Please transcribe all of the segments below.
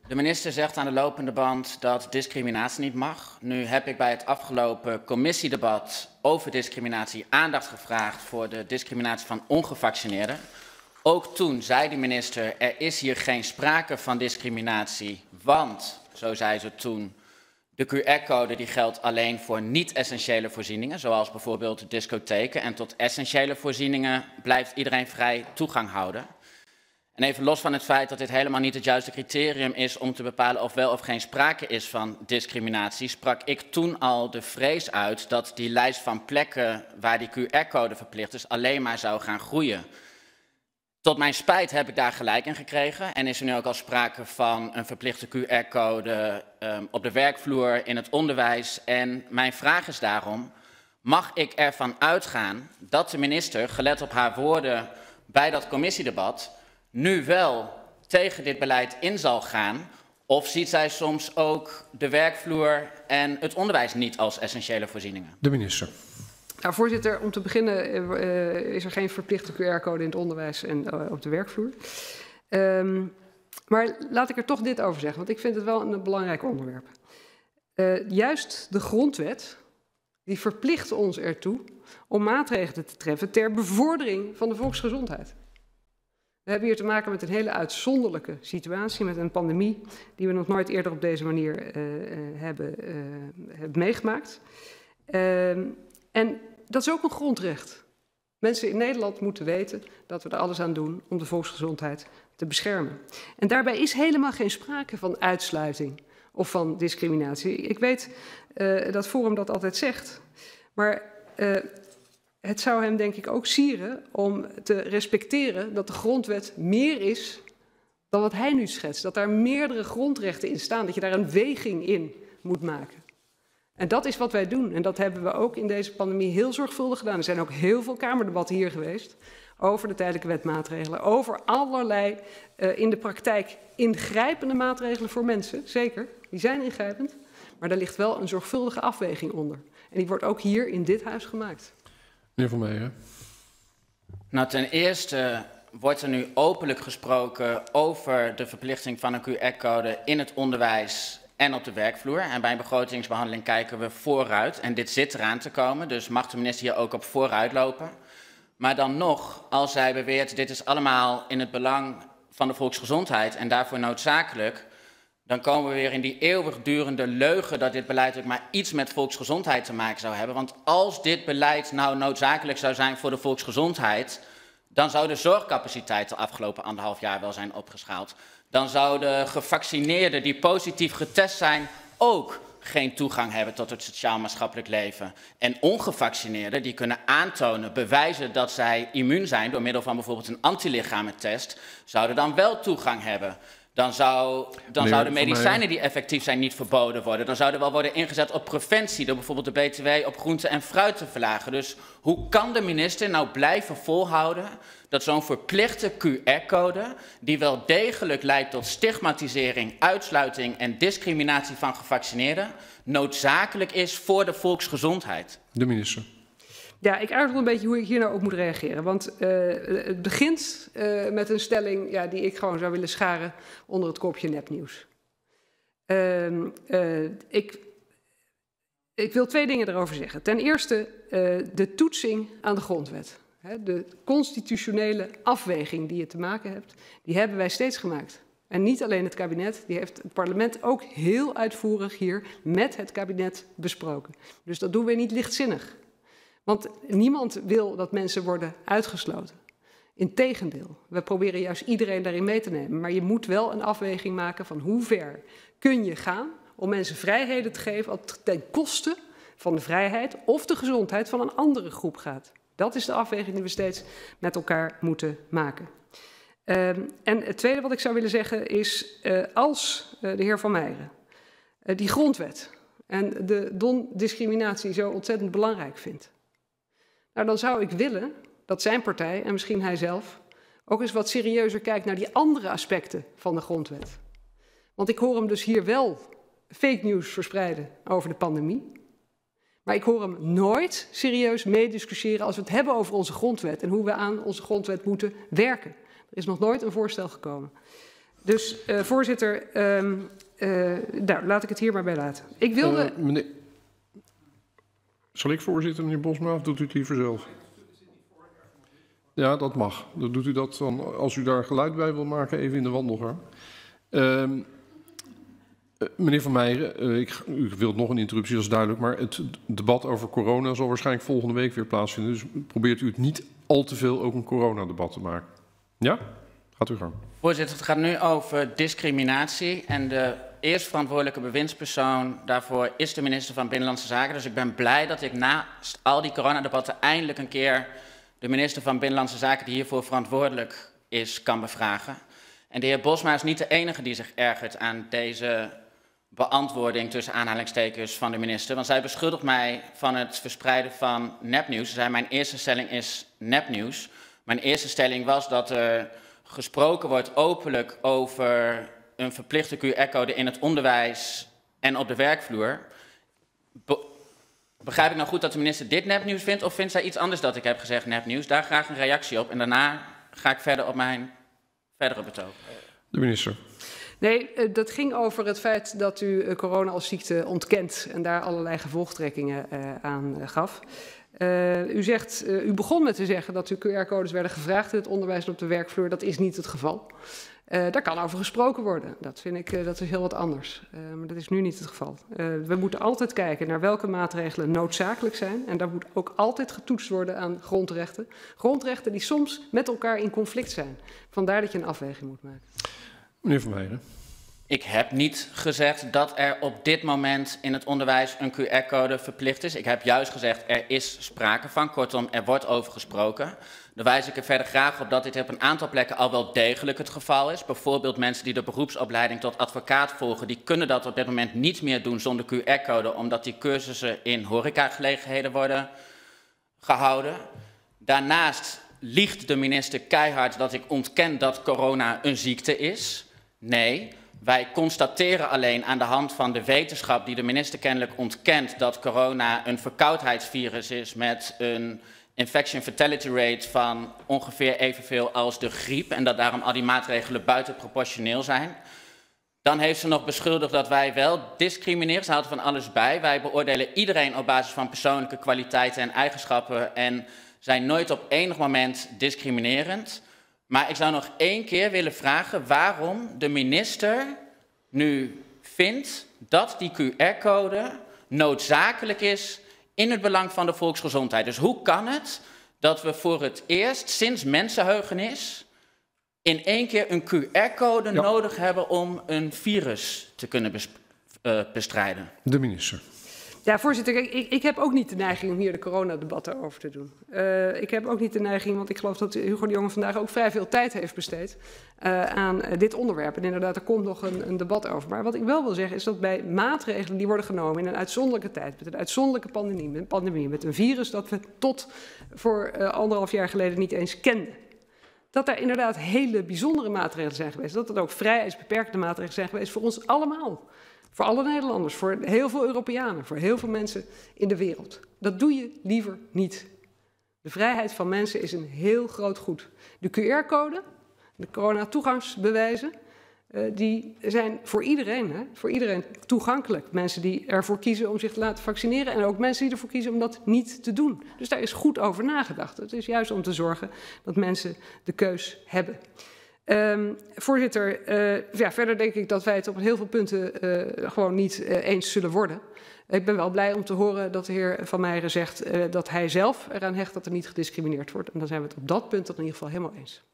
De minister zegt aan de lopende band dat discriminatie niet mag. Nu heb ik bij het afgelopen commissiedebat over discriminatie aandacht gevraagd voor de discriminatie van ongevaccineerden. Ook toen zei de minister, er is hier geen sprake van discriminatie, want, zo zei ze toen, de QR-code die geldt alleen voor niet-essentiële voorzieningen, zoals bijvoorbeeld discotheken. En tot essentiële voorzieningen blijft iedereen vrij toegang houden. En even los van het feit dat dit helemaal niet het juiste criterium is om te bepalen of wel of geen sprake is van discriminatie, sprak ik toen al de vrees uit dat die lijst van plekken waar die QR-code verplicht is alleen maar zou gaan groeien. Tot mijn spijt heb ik daar gelijk in gekregen en is er nu ook al sprake van een verplichte QR-code op de werkvloer, in het onderwijs. En mijn vraag is daarom, mag ik ervan uitgaan dat de minister, gelet op haar woorden bij dat commissiedebat, nu wel tegen dit beleid in zal gaan? Of ziet zij soms ook de werkvloer en het onderwijs niet als essentiële voorzieningen? De minister. Nou, voorzitter, om te beginnen is er geen verplichte QR-code in het onderwijs en op de werkvloer. Maar laat ik er toch dit over zeggen, want ik vind het wel een belangrijk onderwerp. Juist de grondwet, die verplicht ons ertoe om maatregelen te treffen ter bevordering van de volksgezondheid. We hebben hier te maken met een hele uitzonderlijke situatie, met een pandemie die we nog nooit eerder op deze manier hebben meegemaakt. En dat is ook een grondrecht. Mensen in Nederland moeten weten dat we er alles aan doen om de volksgezondheid te beschermen. En daarbij is helemaal geen sprake van uitsluiting of van discriminatie. Ik weet dat Forum dat altijd zegt, maar het zou hem denk ik ook sieren om te respecteren dat de grondwet meer is dan wat hij nu schetst. Dat daar meerdere grondrechten in staan, dat je daar een weging in moet maken. En dat is wat wij doen. En dat hebben we ook in deze pandemie heel zorgvuldig gedaan. Er zijn ook heel veel Kamerdebatten hier geweest over de tijdelijke wetmaatregelen. Over allerlei in de praktijk ingrijpende maatregelen voor mensen. Zeker, die zijn ingrijpend. Maar daar ligt wel een zorgvuldige afweging onder. En die wordt ook hier in dit huis gemaakt. Meneer Van Meijeren. Nou, ten eerste wordt er nu openlijk gesproken over de verplichting van een QR-code in het onderwijs en op de werkvloer. En bij een begrotingsbehandeling kijken we vooruit. En dit zit eraan te komen, dus mag de minister hier ook op vooruit lopen. Maar dan nog, als zij beweert dit is allemaal in het belang van de volksgezondheid en daarvoor noodzakelijk, dan komen we weer in die eeuwigdurende leugen dat dit beleid ook maar iets met volksgezondheid te maken zou hebben. Want als dit beleid nou noodzakelijk zou zijn voor de volksgezondheid, dan zou de zorgcapaciteit de afgelopen 1,5 jaar wel zijn opgeschaald. Dan zouden gevaccineerden die positief getest zijn ook geen toegang hebben tot het sociaal-maatschappelijk leven. En ongevaccineerden die kunnen aantonen, bewijzen dat zij immuun zijn door middel van bijvoorbeeld een antilichamentest, zouden dan wel toegang hebben. Dan zouden medicijnen die effectief zijn niet verboden worden. Dan zou er wel worden ingezet op preventie door bijvoorbeeld de BTW op groente en fruit te verlagen. Dus hoe kan de minister nou blijven volhouden dat zo'n verplichte QR-code, die wel degelijk leidt tot stigmatisering, uitsluiting en discriminatie van gevaccineerden, noodzakelijk is voor de volksgezondheid? De minister. Ja, ik aarzel een beetje hoe ik hier nou op moet reageren. Want het begint met een stelling die ik gewoon zou willen scharen onder het kopje nepnieuws. Ik wil 2 dingen erover zeggen. Ten eerste de toetsing aan de grondwet. De constitutionele afweging die je te maken hebt, die hebben wij steeds gemaakt. En niet alleen het kabinet, die heeft het parlement ook heel uitvoerig hier met het kabinet besproken. Dus dat doen we niet lichtzinnig. Want niemand wil dat mensen worden uitgesloten. Integendeel, we proberen juist iedereen daarin mee te nemen. Maar je moet wel een afweging maken van hoe ver kun je gaan om mensen vrijheden te geven ten koste van de vrijheid of de gezondheid van een andere groep gaat. Dat is de afweging die we steeds met elkaar moeten maken. En het tweede wat ik zou willen zeggen is, als de heer Van Meijeren die grondwet en de non-discriminatie zo ontzettend belangrijk vindt, nou, dan zou ik willen dat zijn partij en misschien hij zelf ook eens wat serieuzer kijkt naar die andere aspecten van de grondwet. Want ik hoor hem dus hier wel fake news verspreiden over de pandemie. Maar ik hoor hem nooit serieus meediscussiëren als we het hebben over onze grondwet en hoe we aan onze grondwet moeten werken. Er is nog nooit een voorstel gekomen. Dus voorzitter, nou, laat ik het hier maar bij laten. Ik wilde... Meneer... Zal ik voorzitter, meneer Bosma, of doet u het liever zelf? Ja, dat mag. Dan doet u dat dan, als u daar geluid bij wil maken, even in de wandelgang. Meneer Van Meijeren, u wilt nog een interruptie, dat is duidelijk. Maar het debat over corona zal waarschijnlijk volgende week weer plaatsvinden. Dus probeert u het niet al te veel ook een coronadebat te maken. Ja? Gaat u gang. Voorzitter, het gaat nu over discriminatie. En de eerst verantwoordelijke bewindspersoon daarvoor is de minister van Binnenlandse Zaken. Dus ik ben blij dat ik naast al die coronadebatten eindelijk een keer de minister van Binnenlandse Zaken, die hiervoor verantwoordelijk is, kan bevragen. En de heer Bosma is niet de enige die zich ergert aan deze beantwoording tussen aanhalingstekens van de minister. Want zij beschuldigt mij van het verspreiden van nepnieuws. Ze zei, mijn eerste stelling is nepnieuws. Mijn eerste stelling was dat er gesproken wordt openlijk over een verplichte QR-code in het onderwijs en op de werkvloer. Begrijp ik nou goed dat de minister dit nepnieuws vindt, of vindt zij iets anders dat ik heb gezegd nepnieuws? Daar graag een reactie op en daarna ga ik verder op mijn verdere betoog. De minister. Nee, dat ging over het feit dat u corona als ziekte ontkent en daar allerlei gevolgtrekkingen aan gaf. U begon met te zeggen dat uw QR-codes werden gevraagd in het onderwijs en op de werkvloer. Dat is niet het geval. Daar kan over gesproken worden. Dat vind ik, dat is heel wat anders. Maar dat is nu niet het geval. We moeten altijd kijken naar welke maatregelen noodzakelijk zijn. En daar moet ook altijd getoetst worden aan grondrechten. Grondrechten die soms met elkaar in conflict zijn. Vandaar dat je een afweging moet maken. Meneer Van Meijeren. Ik heb niet gezegd dat er op dit moment in het onderwijs een QR-code verplicht is. Ik heb juist gezegd, er is sprake van. Kortom, er wordt over gesproken. Dan wijs ik er verder graag op dat dit op een aantal plekken al wel degelijk het geval is. Bijvoorbeeld mensen die de beroepsopleiding tot advocaat volgen, die kunnen dat op dit moment niet meer doen zonder QR-code, omdat die cursussen in horecagelegenheden worden gehouden. Daarnaast liegt de minister keihard dat ik ontken dat corona een ziekte is. Nee, wij constateren alleen aan de hand van de wetenschap die de minister kennelijk ontkent dat corona een verkoudheidsvirus is met een infection fatality rate van ongeveer evenveel als de griep en dat daarom al die maatregelen buitenproportioneel zijn. Dan heeft ze nog beschuldigd dat wij wel discrimineren. Ze houdt van alles bij. Wij beoordelen iedereen op basis van persoonlijke kwaliteiten en eigenschappen en zijn nooit op enig moment discriminerend. Maar ik zou nog één keer willen vragen waarom de minister nu vindt dat die QR-code noodzakelijk is in het belang van de volksgezondheid. Dus hoe kan het dat we voor het eerst sinds mensenheugenis in één keer een QR-code nodig hebben om een virus te kunnen bestrijden? De minister. Ja, voorzitter, ik heb ook niet de neiging om hier de coronadebatten over te doen. Ik heb ook niet de neiging, want ik geloof dat Hugo de Jonge vandaag ook vrij veel tijd heeft besteed aan dit onderwerp. En inderdaad, er komt nog een debat over. Maar wat ik wel wil zeggen is dat bij maatregelen die worden genomen in een uitzonderlijke tijd, met een uitzonderlijke pandemie, met een virus dat we tot voor 1,5 jaar geleden niet eens kenden, dat er inderdaad hele bijzondere maatregelen zijn geweest. Dat er ook vrijheidsbeperkende maatregelen zijn geweest voor ons allemaal. Voor alle Nederlanders, voor heel veel Europeanen, voor heel veel mensen in de wereld. Dat doe je liever niet. De vrijheid van mensen is een heel groot goed. De QR-code, de corona-toegangsbewijzen, die zijn voor iedereen toegankelijk. Mensen die ervoor kiezen om zich te laten vaccineren en ook mensen die ervoor kiezen om dat niet te doen. Dus daar is goed over nagedacht. Het is juist om te zorgen dat mensen de keus hebben. Voorzitter, verder denk ik dat wij het op heel veel punten gewoon niet eens zullen worden. Ik ben wel blij om te horen dat de heer Van Meijeren zegt dat hij zelf eraan hecht dat er niet gediscrimineerd wordt. En dan zijn we het op dat punt in ieder geval helemaal eens.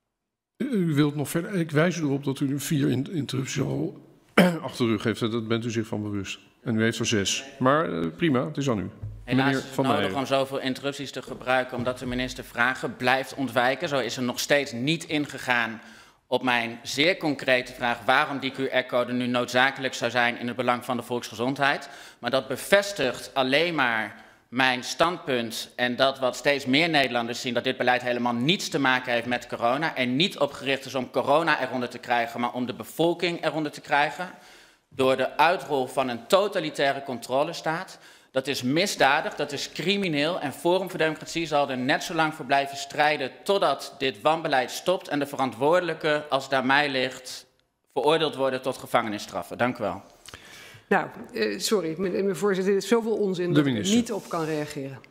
U wilt nog verder. Ik wijs u erop dat u 4 interrupties al achter de rug heeft. Dat bent u zich van bewust. En u heeft er 6. Maar prima, het is aan u. Helaas is het nodig om zoveel interrupties te gebruiken omdat de minister vragen blijft ontwijken. Zo is er nog steeds niet ingegaan op mijn zeer concrete vraag waarom die QR-code nu noodzakelijk zou zijn in het belang van de volksgezondheid. Maar dat bevestigt alleen maar mijn standpunt en dat wat steeds meer Nederlanders zien, dat dit beleid helemaal niets te maken heeft met corona en niet op gericht is om corona eronder te krijgen, maar om de bevolking eronder te krijgen door de uitrol van een totalitaire controlestaat. Dat is misdadig, dat is crimineel en Forum voor Democratie zal er net zo lang voor blijven strijden totdat dit wanbeleid stopt en de verantwoordelijke, als het aan mij ligt, veroordeeld worden tot gevangenisstraffen. Dank u wel. Nou, sorry, meneer voorzitter, dit is zoveel onzin dat ik er niet op kan reageren.